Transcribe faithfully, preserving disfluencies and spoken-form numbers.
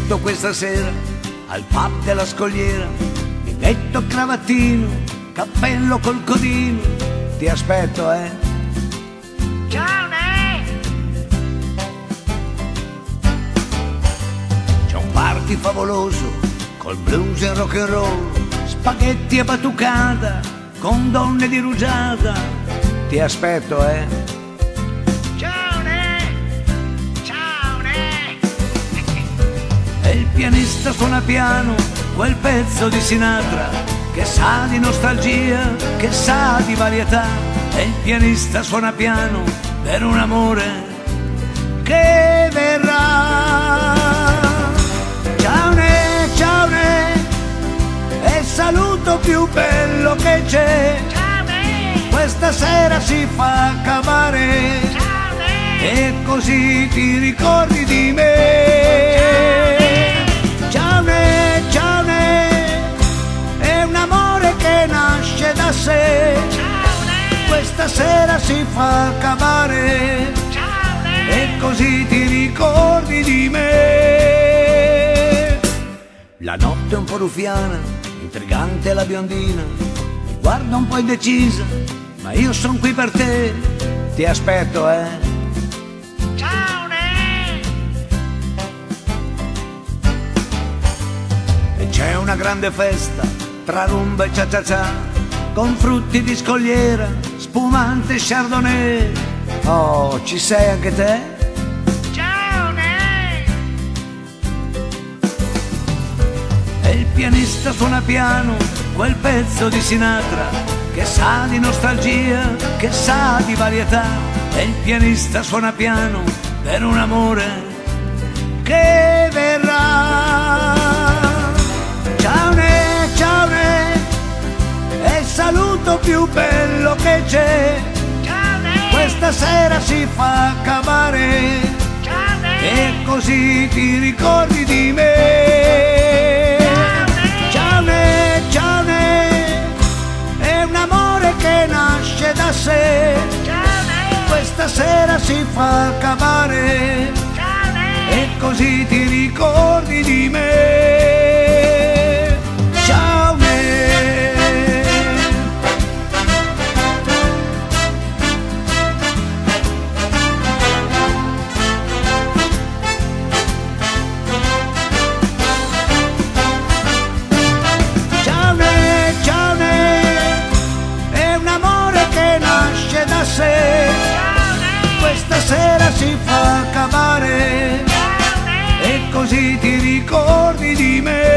metto questa sera al pub della Scogliera, mi metto cravattino, cappello col codino, ti aspetto, eh. Ciao, Ne! C'è un party favoloso col blues e rock and roll, spaghetti e batucata con donne di rugiada, ti aspetto, eh. Ciao, Ne! Ciao, Ne! E il pianista suona piano quel pezzo di Sinatra che sa di nostalgia, che sa di varietà. E il pianista suona piano per un amore che verrà. Ciao Ne, ciao Ne, è il saluto più bello che c'è. Ciao, Ne! Questa sera si fa cavare Ciao, Ne! e così ti ricordi di me. Ciao Ne, ciao Ne, è un amore che nasce da sé. Ciao, Ne! Questa sera si fa cavare Ciao, Ne! e così ti ricordi di me. La notte è un po' ruffiana, intrigante la biondina, mi guarda un po' indecisa, ma io son qui per te, ti aspetto, eh. Ciao, Ne! E c'è una grande festa tra rumba e cia cia cia, con frutti di scogliera, spumante chardonnay. Oh, ci sei anche te? Ciao, Ne! E il pianista suona piano quel pezzo di Sinatra che sa di nostalgia, che sa di varietà. E il pianista suona piano per un amore che verrà. Ciao Ne, ciao Ne, è il saluto più bello che c'è. Ciao, Ne! Questa sera si fa cavare Ciao, Ne! e così ti ricordi di me. Ciao Ne, ciao Ne, è un amore che nasce da sé. Ciao, Ne! Questa sera si fa cavare Ciao, Ne! e così ti ricordi di me. Ciao Ne. Ciao Ne, ciao Ne, è un amore che nasce da sé. Ciao, Ne! Questa sera si fa cavare Ciao, Ne! e così ti ricordi di me.